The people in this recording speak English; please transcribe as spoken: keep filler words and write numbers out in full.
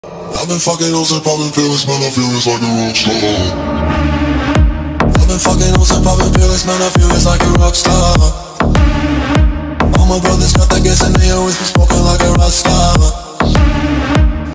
I've been fucking hoes and popping pills, man, I feel it's like a rock star. I've been fucking hoes and popping pills, man, I feel it's like a rock star. All my brothers got that gas and they always been smoking like a rock star.